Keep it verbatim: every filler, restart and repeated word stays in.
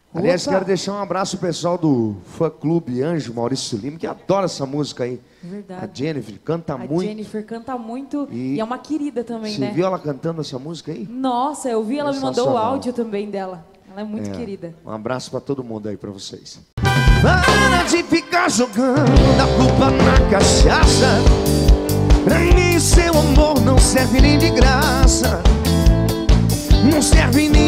Aliás, quero deixar um abraço pro pessoal do fã clube Anjo Maurício Lima, que adora essa música aí. Verdade. A Jennifer canta a muito. A Jennifer canta muito e, e é uma querida também, você né? Você viu ela cantando essa música aí? Nossa, eu vi, ela me mandou o áudio também dela. Ela é muito é, querida. Um abraço pra todo mundo aí, pra vocês. Para de ficar jogando a culpa na cachaça. Pra mim seu amor não serve nem de graça. Não serve nem